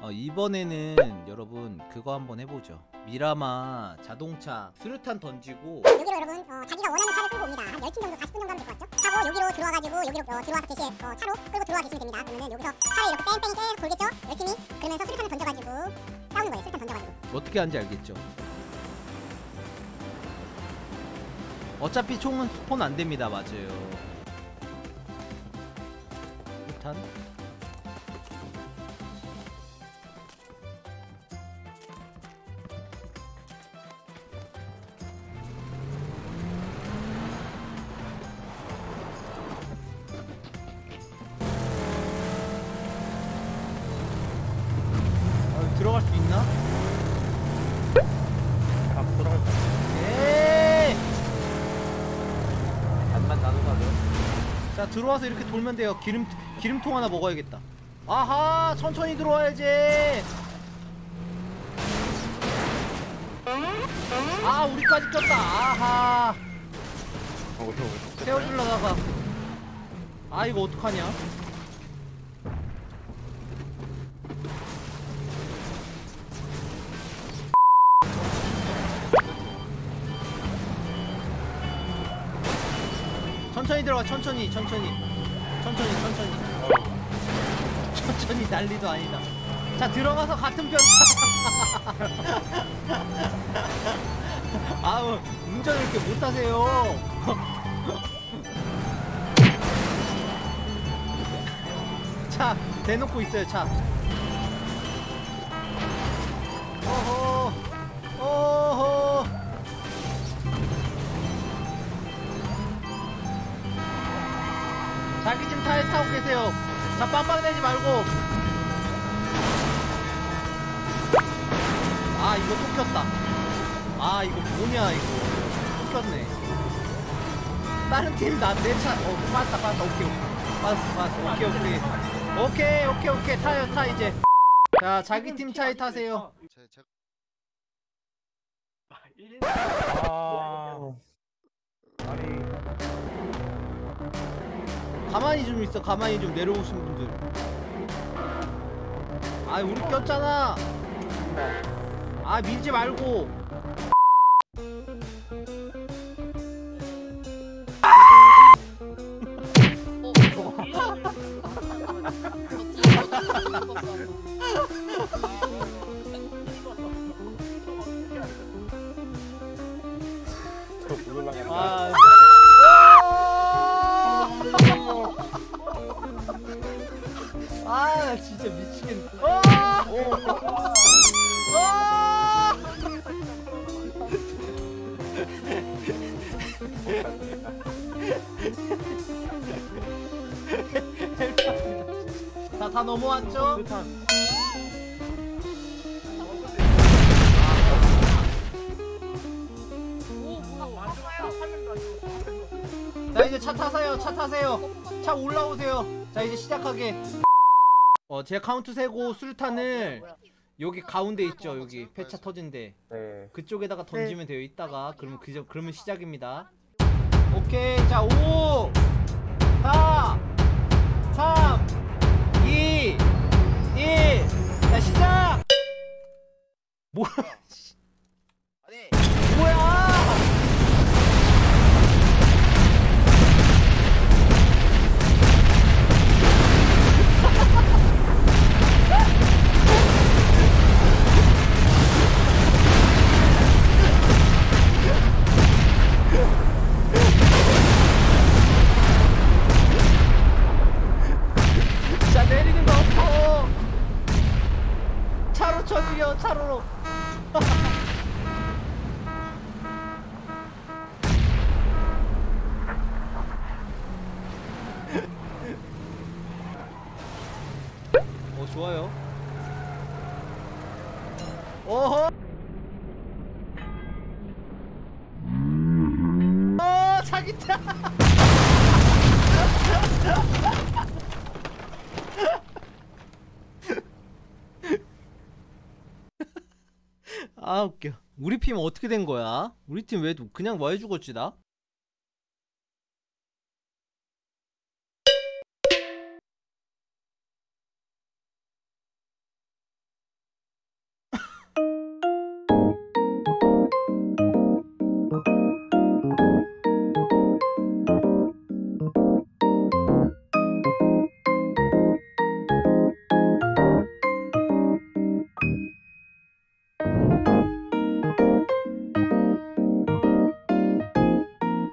이번에는 여러분 그거 한번 해보죠. 미라마 자동차 수류탄 던지고 여기로 여러분 자기가 원하는 차를 끌고 옵니다. 한 10팀 정도 40분 정도 하면 될 것 같죠? 하고 여기로 들어와가지고 여기로 들어와서 대신 차로 끌고 들어와 계시면 됩니다. 그러면은 여기서 차를 이렇게 뺑뺑이 계속 돌겠죠? 10팀이? 그러면서 수류탄을 던져가지고 싸우는 거예요. 수류탄 던져가지고. 어떻게 하는지 알겠죠? 어차피 총은 스폰 안 됩니다. 맞아요. 수류탄 들어갈 수 있나? 들어갈 수 에이! 반만 나눠가죠. 자, 들어와서 이렇게 돌면 돼요. 기름통 하나 먹어야겠다. 아하, 천천히 들어와야지. 아, 우리까지 꼈다. 아하, 세워주려다가. 아, 이거 어떡하냐? 천천히 들어가. 천천히 난리도 아니다. 자, 들어가서 같은 편. 아우, 운전을 이렇게 못하세요. 차 대놓고 있어요. 차. 어허. 자기 집 타에 타고 계세요. 자, 빵빵대지 말고. 아, 이거 또 켰다. 아, 이거 뭐냐, 이거. 또 켰네. 다른 팀, 내 차. 빠졌다. 오케이. 빠졌어. 오케이. 타, 이제. 자, 자기 팀 차에 타세요. 아니 가만히 좀 있어. 가만히 좀 내려오신 분들. 아, 우리 꼈잖아. 아, 밀지 말고. 아, 아, 진짜 미치겠네. 다 넘어왔죠? 자, 이제 차 타세요. 차 올라오세요. 자, 이제 시작하게. 제가 카운트 세고 수류탄을 여기 가운데 있죠. 여기 폐차 터진데 그쪽에다가 던지면 돼요. 이따가. 그러면 시작입니다. 오케이. 자, 5 4 3 2 1. 자, 시작. 뭐야? 뭐야? 자, 내리는 거 없고 차로 쳐주려. 차로로. 좋아요. 오호. 자기차. 아, 웃겨. 우리 팀 어떻게 된 거야? 우리 팀 왜 그냥 뭐 해죽었지 나?